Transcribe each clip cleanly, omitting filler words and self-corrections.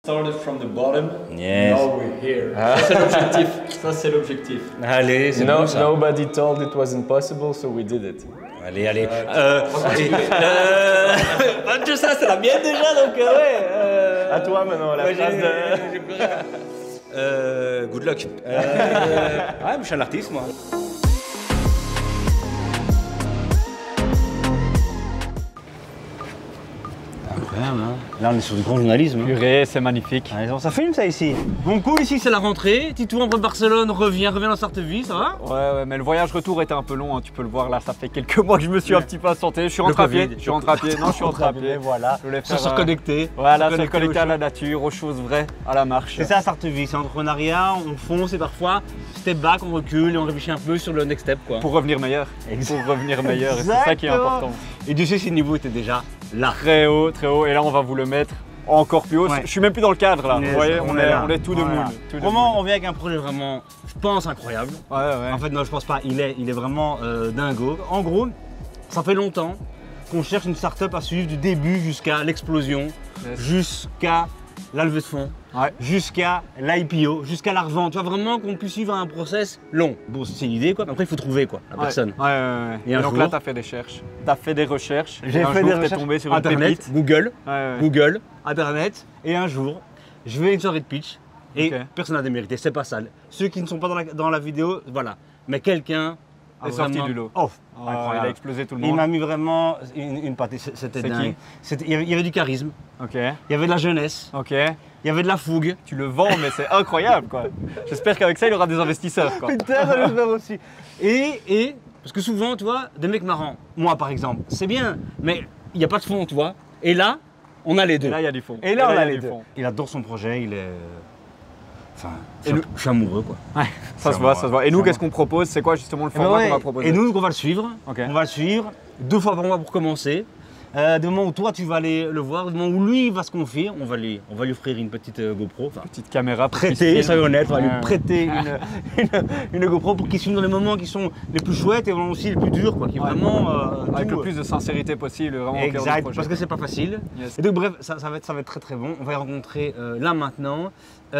Started from the bottom, yes. Now we're here. Ça c'est l'objectif. Ça c'est l'objectif. Allez, c'est bon ça. Nobody told it was impossible, so we did it. Allez, allez. Tout ça, c'est la mienne déjà, donc ouais. À toi maintenant, la place de... J'ai plus rien. Good luck. Ouais, mais je suis un artiste, moi. Incroyable, hein. Là, on est sur du grand journalisme. Purée, c'est magnifique. Allez, ça filme ça ici. Bon, cool, ici c'est la rentrée. Tito entre Barcelone, revient dans Sarteville, ça va? Ouais, mais le voyage retour était un peu long, hein. Tu peux le voir là, ça fait quelques mois que je me suis un petit peu absenté. Je suis rentré à pied. Je suis rentré à pied. Non, je suis rentré à pied. Voilà. Je voulais faire Se reconnecter. Voilà, se connecter à la nature, aux choses vraies, à la marche. C'est ça, Sarteville, c'est entrepreneuriat. On fonce et parfois, step back, on recule et on réfléchit un peu sur le next step, quoi. Pour revenir meilleur. Exact. Pour revenir meilleur. C'est ça qui est important. Et Dieu sait si le niveau était déjà là. Très haut, très haut. Et là, on va vous le mettre encore plus haut. Ouais. Je suis même plus dans le cadre là. Yes, Vous voyez, on est tout de voilà. moule. Vraiment, on vient avec un projet vraiment, je pense, incroyable. Ouais, ouais. En fait, non, je pense pas. Il est vraiment dingo. En gros, ça fait longtemps qu'on cherche une start-up à suivre du début jusqu'à l'explosion, Yes. jusqu'à la levée de fonds, Ouais. jusqu'à l'IPO, jusqu'à la revente. Tu vois, vraiment qu'on puisse suivre un process long. Bon, c'est l'idée, quoi. Mais après, il faut trouver, quoi, la personne. Ouais, ouais, ouais. Et un donc jour- là, tu as fait des recherches. Tu as fait des recherches. J'ai et un fait jour, des t'es recherches. tombé sur une Internet, pépite. Google, Ouais, ouais. Google, Internet, et un jour, je vais à une soirée de pitch et Ok. personne n'a démérité, c'est pas sale. Ceux qui ne sont pas dans la vidéo, voilà. Mais quelqu'un a Est sorti vraiment... du lot. Oh, Il a explosé tout le Il monde. m'a mis vraiment une partie, c'était C'est dingue. Il y avait du charisme, Ok, il y avait de la jeunesse, ok. il y avait de la fougue. Tu le vends, mais c'est incroyable quoi. J'espère qu'avec ça, il y aura des investisseurs quoi. Putain, ça j'espère aussi. Et, parce que souvent, tu vois, des mecs marrants, moi par exemple, c'est bien, mais il n'y a pas de fond, tu vois. Et là, on a les deux. Et là, il y a du fond. Et là, on il y a les du deux. fond. Il adore son projet, il est... Enfin, Et nous- je suis amoureux, quoi. Ouais, ça se voit, ça se voit. Et nous, Ça qu'est-ce va. qu'on propose? C'est quoi justement le Eh ben format ouais, qu'on va proposer? et nous, on va le suivre. Ok. On va le suivre 2 fois par mois pour commencer. Du moment où toi tu vas aller le voir, du moment où lui va se confier, on va lui offrir une petite GoPro. Enfin, Petite caméra pour qu'il se prêter, filme. soyons honnêtes, on va lui Ouais. prêter une GoPro pour qu'il filme dans les moments qui sont les plus chouettes et aussi les plus durs, quoi. Qui Ouais. vraiment. Avec tout, le plus de sincérité possible, vraiment au cœur du Exact, projet. parce que c'est pas facile. Yes. Et donc bref, ça va être très très bon. On va y rencontrer là maintenant.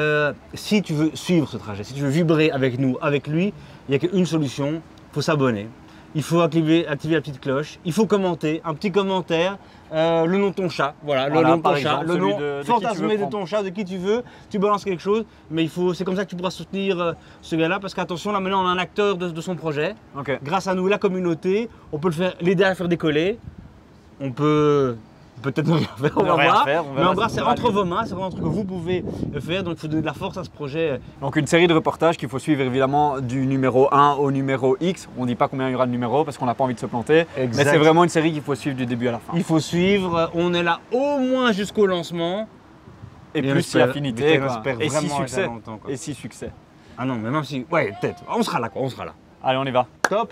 Si tu veux suivre ce trajet, si tu veux vibrer avec nous, avec lui, il n'y a qu'une solution, il faut s'abonner. Il faut activer la petite cloche, il faut commenter, un petit commentaire, le nom de ton chat, voilà, Voilà, le nom de ton par chat, exemple, le celui nom de qui tu fantasmé veux de ton chat, de qui tu veux, tu balances quelque chose, mais c'est comme ça que tu pourras soutenir ce gars-là, parce qu'attention, là maintenant on a un acteur de son projet, Ok. grâce à nous, la communauté, on peut l'aider à faire décoller, on peut peut-être ne rien faire, on Ne va rien voir, faire, on mais verra en vrai si c'est on verra entre lui. vos mains, c'est vraiment un truc que vous pouvez faire, donc il faut donner de la force à ce projet. Donc une série de reportages qu'il faut suivre évidemment du numéro 1 au numéro X. On ne dit pas combien il y aura de numéros parce qu'on n'a pas envie de se planter. Exact. Mais c'est vraiment une série qu'il faut suivre du début à la fin. Il faut suivre, on est là au moins jusqu'au lancement. Et on plus si espère- affinité on quoi. espère Et si vraiment succès. être longtemps, quoi. Et si succès. Ah non, mais même si, ouais, peut-être, on sera là quoi, on sera là. Allez, on y va. Top.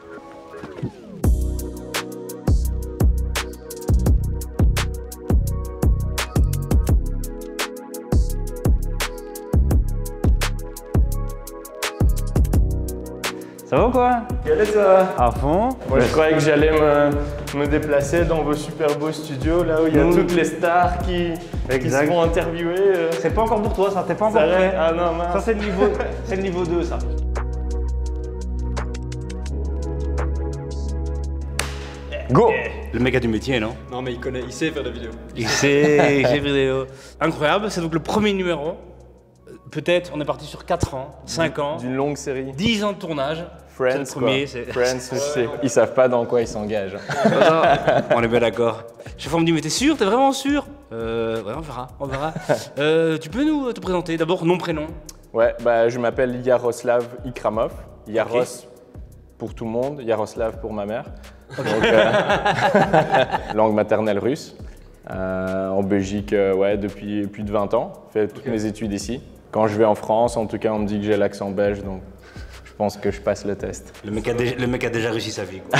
Ça va ou quoi? Quel est ça? À fond. Moi, je croyais que j'allais me déplacer dans vos super beaux studios, là où il y a Nous- toutes les stars qui se Exact. font interviewer. C'est pas encore pour toi ça, t'es pas encore Ça prêt. reste- Ah non, mince. Ça c'est le niveau 2 ça. Go! Le mec a du métier, non? Non mais il sait faire des vidéos. Il sait, j'ai vidéo. Incroyable, c'est donc le premier numéro. Peut-être, on est parti sur 4 ans, 5 ans, D'une longue série. 10 ans de tournage. C'est le Friends, premier, quoi. c'est... Friends, je sais. Ils savent pas dans quoi ils s'engagent. On est bien d'accord. Chaque fois on me dit, mais t'es sûr? T'es vraiment sûr? Ouais, on verra, on verra. Tu peux nous te présenter? D'abord, nom, prénom. Ouais, bah, je m'appelle Yaroslav Ikramov. Yaros pour tout le monde, Yaroslav pour ma mère. Donc, langue maternelle russe. En Belgique, ouais, depuis plus de 20 ans. Fait toutes mes études ici. Quand je vais en France, en tout cas, on me dit que j'ai l'accent belge, donc je pense que je passe le test. Le mec a déjà réussi sa vie, quoi.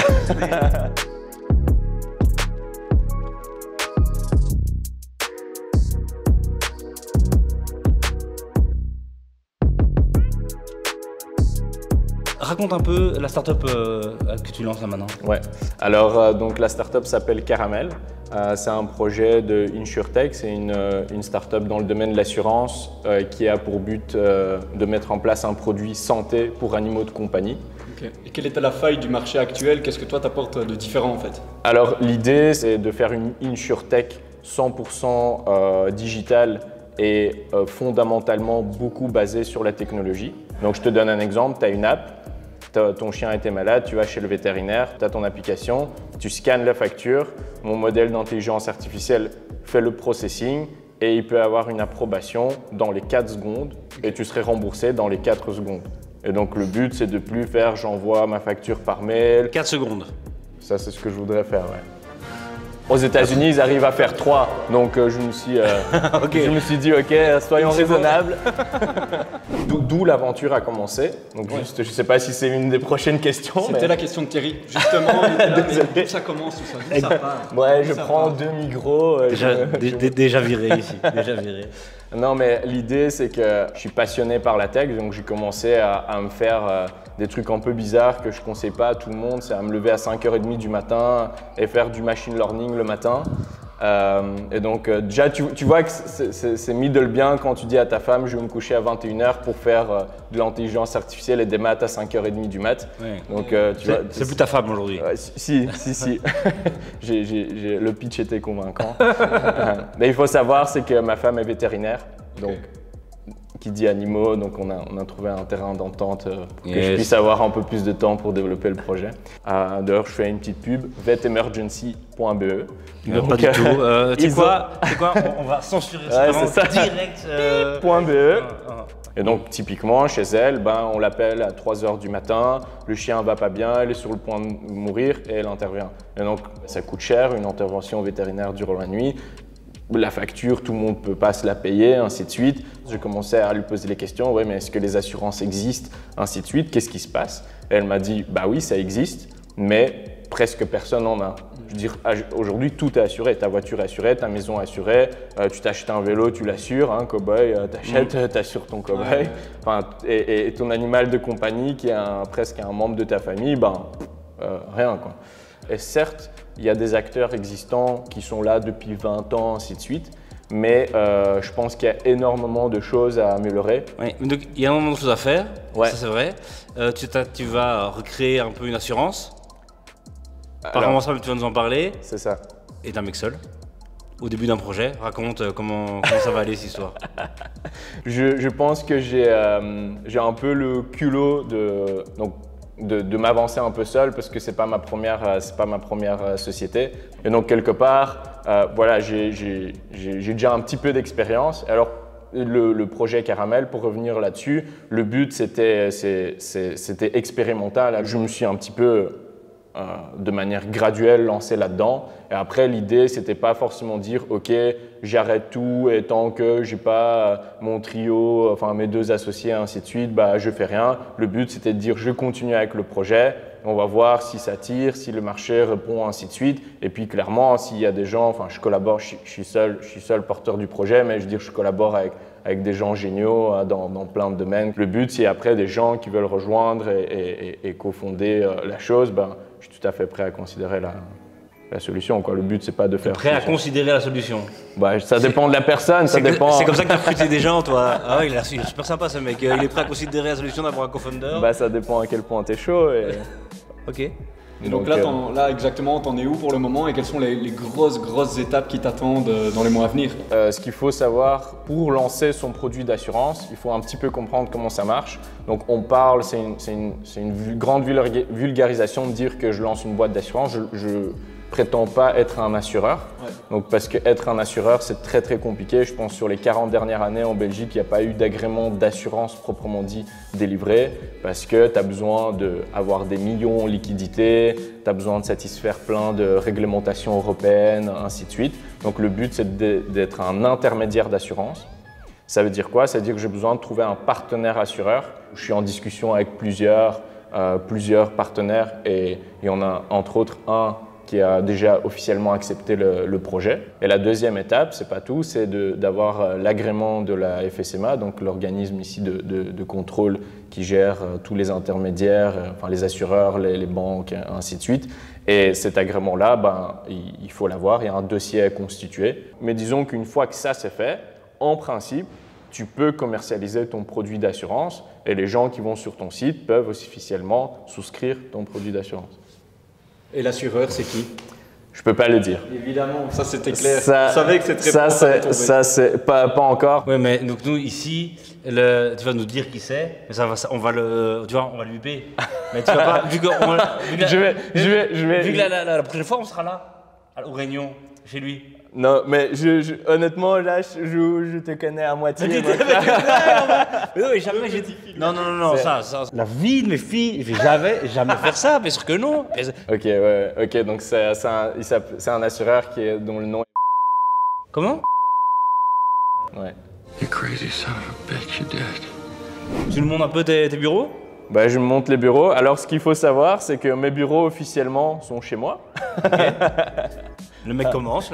Raconte un peu la start-up que tu lances là maintenant. Ouais. Alors, donc la startup s'appelle Caramel. C'est un projet de InsurTech, c'est une start-up dans le domaine de l'assurance qui a pour but de mettre en place un produit santé pour animaux de compagnie. Okay. Et quelle est la faille du marché actuel? Qu'est-ce que toi t'apportes de différent en fait? Alors l'idée c'est de faire une InsurTech 100% digitale et fondamentalement beaucoup basée sur la technologie. Donc je te donne un exemple, tu as une app. Ton chien était malade, tu vas chez le vétérinaire, tu as ton application, tu scannes la facture, mon modèle d'intelligence artificielle fait le processing et il peut avoir une approbation dans les 4 secondes et tu serais remboursé dans les 4 secondes. Et donc le but c'est de plus faire j'envoie ma facture par mail. 4 secondes. Ça c'est ce que je voudrais faire, ouais. Aux États-Unis, ils arrivent à faire 3, donc je me suis dit, ok, soyons raisonnables. D'où l'aventure a commencé. Donc juste, je ne sais pas si c'est une des prochaines questions. C'était la question de Thierry, justement. D'où ça commence, tout ça, d'où ça part? Ouais, je prends 2 micros. Déjà viré ici, déjà viré. Non, mais l'idée, c'est que je suis passionné par la tech, donc j'ai commencé à me faire des trucs un peu bizarres que je ne conseille pas à tout le monde. C'est à me lever à 5h30 du matin et faire du machine learning le matin. Et donc déjà, tu vois que c'est middle bien quand tu dis à ta femme je vais me coucher à 21h pour faire de l'intelligence artificielle et des maths à 5h30 du mat. Ouais. Donc tu vois, c'est plus ta femme aujourd'hui. Si. Le pitch était convaincant. Mais il faut savoir, c'est que ma femme est vétérinaire, donc qui dit animaux, donc on a trouvé un terrain d'entente pour que je puisse avoir un peu plus de temps pour développer le projet. D'ailleurs, je fais une petite pub, vetemergency.be. Pas du tout. Tu sais quoi, on va censurer ça direct. .be. Et donc typiquement chez elle, on l'appelle à 3h du matin, le chien va pas bien, elle est sur le point de mourir et elle intervient. Et donc ça coûte cher, une intervention vétérinaire durant la nuit. La facture, tout le monde ne peut pas se la payer, ainsi de suite. J'ai commencé à lui poser les questions, ouais, mais est-ce que les assurances existent, ainsi de suite, qu'est-ce qui se passe? Et elle m'a dit, bah oui, ça existe, mais presque personne n'en a. Je veux dire, aujourd'hui, tout est assuré. Ta voiture est assurée, ta maison est assurée, tu t'achètes un vélo, tu l'assures, cow-boy, t'assures ton cow-boy. Enfin, et ton animal de compagnie qui est presque un membre de ta famille, rien quoi. Et certes, il y a des acteurs existants qui sont là depuis 20 ans, ainsi de suite, mais je pense qu'il y a énormément de choses à améliorer. Oui, donc il y a énormément de choses à faire, ouais. Ça c'est vrai. Tu vas recréer un peu une assurance. Apparemment, ça, tu vas nous en parler. C'est ça. Et t'es un mec seul, au début d'un projet. Raconte comment ça va aller cette histoire. Je pense que j'ai un peu le culot de m'avancer un peu seul parce que c'est pas ma première société. Et donc quelque part, voilà, j'ai déjà un petit peu d'expérience. Alors le projet Caramel, pour revenir là-dessus, le but c'était expérimental. Je me suis un petit peu de manière graduelle lancé là-dedans. Et après, l'idée, c'était pas forcément dire « Ok, j'arrête tout et tant que j'ai pas mon trio, enfin mes 2 associés, ainsi de suite, je fais rien. » Le but, c'était de dire « Je continue avec le projet, on va voir si ça tire, si le marché répond, ainsi de suite. » Et puis clairement, s'il y a des gens, enfin je collabore, je suis seul porteur du projet, mais je veux dire, je collabore avec des gens géniaux dans plein de domaines. Le but, c'est après des gens qui veulent rejoindre et cofonder la chose, je suis tout à fait prêt à considérer la solution. Le but, c'est pas de faire… Prêt à considérer la solution? Ça dépend de la personne, ça dépend… C'est comme ça que tu as recruté des gens, toi? Ah ouais, il est super sympa ce mec, il est prêt à considérer la solution d'avoir un co-founder? Ça dépend à quel point tu es chaud. Ok. Et donc là, exactement, t'en es où pour le moment et quelles sont les grosses étapes qui t'attendent dans les mois à venir? Ce qu'il faut savoir, pour lancer son produit d'assurance, il faut un petit peu comprendre comment ça marche. Donc on parle, c'est une grande vulgarisation de dire que je lance une boîte d'assurance. Je prétends pas être un assureur. Ouais. Donc parce que être un assureur, c'est très très compliqué. Je pense sur les 40 dernières années en Belgique, il n'y a pas eu d'agrément d'assurance proprement dit délivré parce que tu as besoin d'avoir des millions en liquidité, tu as besoin de satisfaire plein de réglementations européennes, ainsi de suite. Donc le but, c'est d'être un intermédiaire d'assurance. Ça veut dire quoi? Ça veut dire que j'ai besoin de trouver un partenaire assureur. Je suis en discussion avec plusieurs partenaires et il y en a entre autres un qui a déjà officiellement accepté le projet. Et la deuxième étape, c'est pas tout, c'est d'avoir l'agrément de la FSMA, donc l'organisme ici de contrôle qui gère tous les intermédiaires, enfin les assureurs, les banques, ainsi de suite. Et cet agrément-là, ben, il faut l'avoir, il y a un dossier à constituer. Mais disons qu'une fois que ça c'est fait, en principe, tu peux commercialiser ton produit d'assurance et les gens qui vont sur ton site peuvent officiellement souscrire ton produit d'assurance. Et l'assureur, c'est qui? Je peux pas le dire. Évidemment, ça c'était clair. Ça, Je savais que cette réponse allait tomber. Ça c'est pas encore. Oui, mais donc nous ici, tu vas nous dire qui c'est, mais on va le biper. Mais tu vas pas, vu que la prochaine fois on sera là, au Réunion, chez lui. Non, mais honnêtement, là, je te connais à moitié. Mais non, mais jamais j'ai dit. Non, ça. La vie de mes filles, je vais jamais faire ça, bien sûr que non. Ok, ouais, ok, donc c'est un assureur dont le nom est. Comment? Ouais. You crazy son of a bitch, you dead. Tu nous montres un peu tes bureaux? Bah, je me montre les bureaux. Alors, ce qu'il faut savoir, c'est que mes bureaux officiellement sont chez moi. Okay. Le mec commence.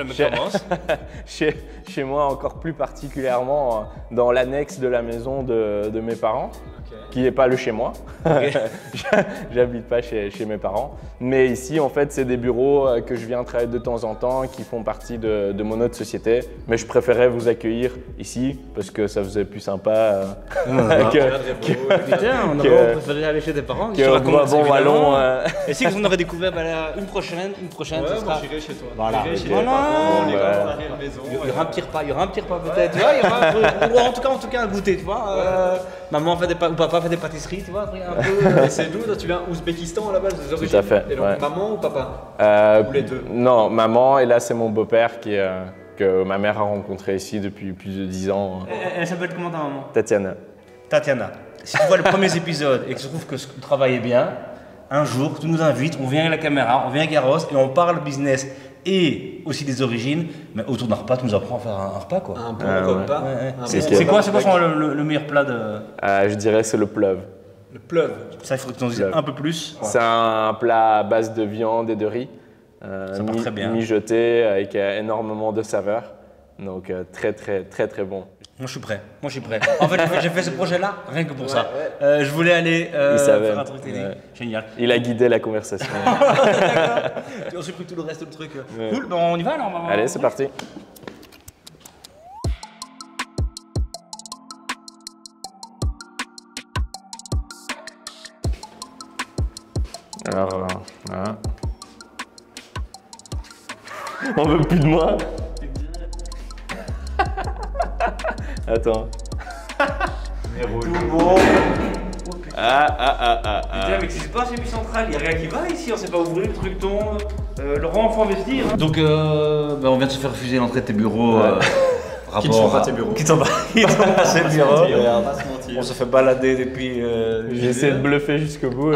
Chez moi, encore plus particulièrement dans l'annexe de la maison de mes parents, qui n'est pas le chez moi. Okay. J'habite pas chez mes parents. Mais ici, en fait, c'est des bureaux que je viens travailler de temps en temps, qui font partie de mon autre société. Mais je préférais vous accueillir ici, parce que ça faisait plus sympa Putain, on aurait préféré aller chez tes parents. Que bon Wallon. Et si on aurait découvert une prochaine, Ouais, ce sera... moi j'irai chez toi. Voilà. J'irai chez les parents, on ira Ouais. dans l'arrière-maison. Il y aura un petit repas peut-être, tu vois, ou en tout cas un goûter, tu vois. Maman fait ou papa fait des pâtisseries, tu vois, un peu. Et c'est d'où? Toi, tu viens Ouzbékistan à la base, des origines? Tout à fait, Et donc ouais. maman ou papa? Ou les deux? Non, maman, et là c'est mon beau-père que ma mère a rencontré ici depuis plus de 10 ans. Elle s'appelle comment ta maman? Tatiana. Tatiana. Si tu vois les premiers épisodes et que tu trouves que le travail est bien, un jour, tu nous invites, on vient avec la caméra, on vient avec Garros et on parle business et aussi des origines, mais autour d'un repas, tu nous apprends à faire un repas, quoi. Un bon ouais. repas. Ouais. Un C'est bon quoi- repas C'est quoi avec le meilleur plat de... Je dirais c'est le pleuve. le pleuve? Ça, il faudrait que tu en dises un peu plus. C'est un plat à base de viande et de riz, Ça part très bien. mijoté avec énormément de saveurs. Donc très bon. Moi, je suis prêt. En fait, j'ai fait ce projet-là rien que pour ça. Je voulais aller faire un truc télé. Ouais. Génial. Il a guidé la conversation. On s'est pris tout le reste du truc. Cool, ben on y va alors. Allez, c'est parti. Alors, voilà. On veut plus de moi. Attends. Tout bon. Ah. Putain, mais c'est pas celui central, il y a rien qui va ici, on sait pas ouvrir, le truc tombe. Laurent, faut investir. Donc, on vient de se faire refuser l'entrée de tes bureaux. Qui ne sont pas tes bureaux. Qui ne sont pas tes bureaux. On va pas se mentir. On se fait balader depuis. J'ai essayé de bluffer jusqu'au bout.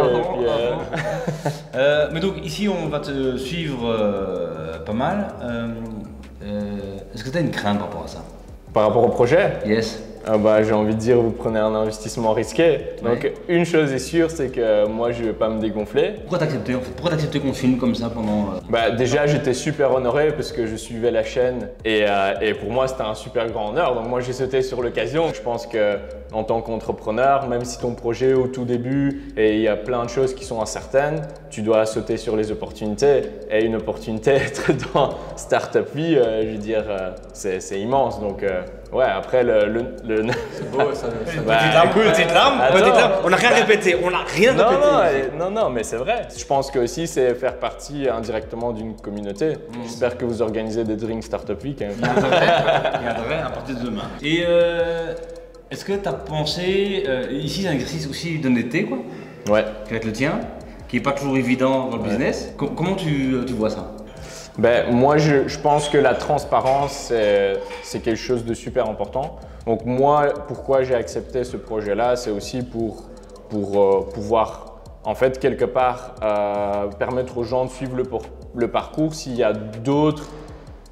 Mais donc ici on va te suivre pas mal. Est-ce que tu as une crainte par rapport à ça? Par rapport au projet, Yes. j'ai envie de dire, vous prenez un investissement risqué. Donc, une chose est sûre, c'est que moi, je ne vais pas me dégonfler. Pourquoi t'accepter en fait? Pourquoi t'accepter qu'on filme comme ça pendant. Déjà, j'étais super honoré parce que je suivais la chaîne et pour moi, c'était un super grand honneur. Donc, moi, j'ai sauté sur l'occasion. Je pense que en tant qu'entrepreneur, même si ton projet est au tout début et il y a plein de choses qui sont incertaines, tu dois sauter sur les opportunités. Et une opportunité, être dans Startup Vie, je veux dire, c'est immense. Donc, après, C'est beau, ça. Petite larme. On n'a rien répété, Non, mais c'est vrai. Je pense que aussi, c'est faire partie indirectement d'une communauté. J'espère que vous organisez des drinks Startup Week. Il y a un vrai à partir de demain. Et est-ce que tu as pensé. Ici, c'est un exercice aussi d'honnêteté, quoi, Ouais. qui va être le tien, qui n'est pas toujours évident dans le business. Comment tu vois ça? Moi, je pense que la transparence, c'est quelque chose de super important. Donc moi, pourquoi j'ai accepté ce projet-là, c'est aussi pour pouvoir, en fait, quelque part, permettre aux gens de suivre le parcours s'il y a d'autres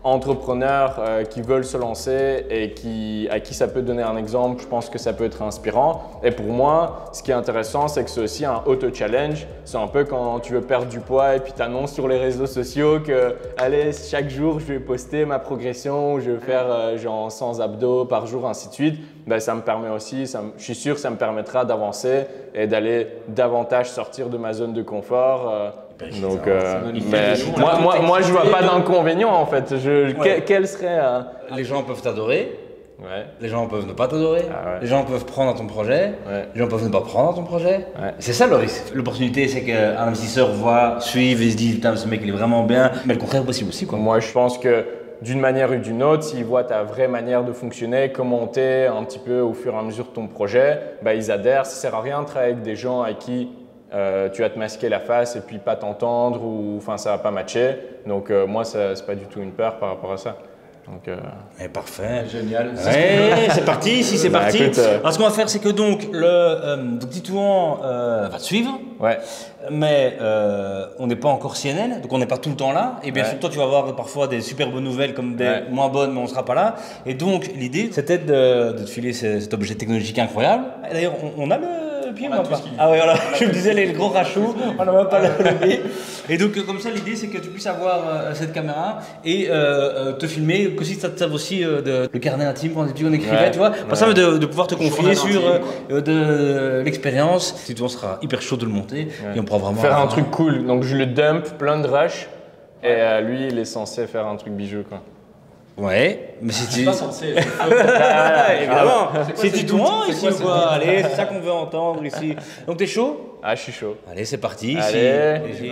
entrepreneurs qui veulent se lancer et à qui ça peut donner un exemple, je pense que ça peut être inspirant. Et pour moi, ce qui est intéressant, c'est que c'est aussi un auto-challenge. C'est un peu quand tu veux perdre du poids et puis tu annonces sur les réseaux sociaux que allez, chaque jour, je vais poster ma progression, je vais faire genre 100 abdos par jour, ainsi de suite. Ben, ça me permet aussi, je suis sûr que ça me permettra d'avancer et d'aller davantage sortir de ma zone de confort. Donc, mais moi, je vois pas d'inconvénient en fait. Quel serait Les gens peuvent t'adorer. Ouais. Les gens peuvent ne pas t'adorer. Ah ouais. Les gens peuvent prendre ton projet. Ouais. Les gens peuvent ne pas prendre ton projet. Ouais. C'est ça le risque. L'opportunité, c'est qu'un investisseur voit, suive et se dit putain, ce mec il est vraiment bien. Mais le contraire est possible aussi, quoi. Moi, je pense que d'une manière ou d'une autre, s'ils voient ta vraie manière de fonctionner, comment t'es un petit peu au fur et à mesure de ton projet, bah, ils adhèrent. Ça sert à rien de travailler avec des gens avec qui tu vas te masquer la face et puis pas t'entendre ou enfin ça va pas matcher. Donc moi, c'est pas du tout une peur par rapport à ça. Donc, parfait. Génial. Ouais, c'est parti, ici c'est Bah, parti. écoute, Alors ce qu'on va faire, c'est que donc le Titouan va te suivre. ouais. Mais on n'est pas encore CNN, donc on n'est pas tout le temps là. Et bien Ouais. sûr, toi, tu vas avoir parfois des super bonnes nouvelles comme des Ouais. moins bonnes, mais on ne sera pas là. Et donc, l'idée, c'était de te filer cet objet technologique incroyable. Et d'ailleurs, on a le pied, on a pas. Ah oui, voilà, je me disais, les gros rachous, on n'a même pas le pied. Et donc, comme ça, l'idée, c'est que tu puisses avoir cette caméra et te filmer, que si ça te serve aussi le carnet intime quand on écrivait, Ouais. tu vois. Pour ça, de pouvoir te confier Journal sur intime, de l'expérience. Si tu sera hyper chaud de le monter, et on pourra vraiment Faire un avoir truc cool. Donc je le dump, plein de rush. Et lui, il est censé faire un truc bijou, quoi. Ouais, mais si tu. Pas censé. Évidemment, c'est Titouan C'est ici quoi, ou c'est quoi? quoi Allez, c'est ça qu'on veut entendre ici. Donc t'es chaud? Ah, je suis chaud. Allez, c'est parti. Ici. Allez. Ici.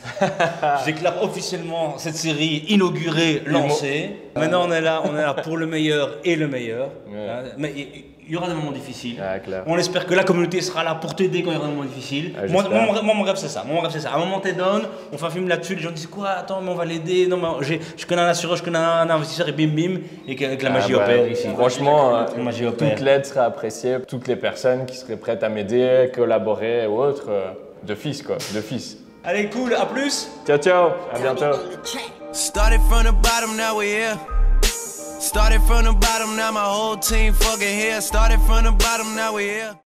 Je déclare officiellement cette série inaugurée, lancée. Maintenant, on est là pour le meilleur et le meilleur. Ouais. Mais il y aura des moments difficiles. Ah, clair. On espère que la communauté sera là pour t'aider quand il y aura des moments difficiles. Ah, Moi, j'espère. mon rêve, c'est ça. À un moment, t'es down, on fait un film là-dessus, les gens disent quoi? Attends, mais on va l'aider. Non, mais je connais un assureur, je connais un investisseur, et bim bim, et que la magie Ah, bah, opère ici. Franchement, La magie opère. toute l'aide serait appréciée. Toutes les personnes qui seraient prêtes à m'aider, collaborer ou autre, de fils, quoi. De fils. Allez, cool, à plus! Ciao, ciao. À bientôt. Started from the bottom, now we're here. Started from the bottom, now my whole team fucking here. Started from the bottom, now we're here.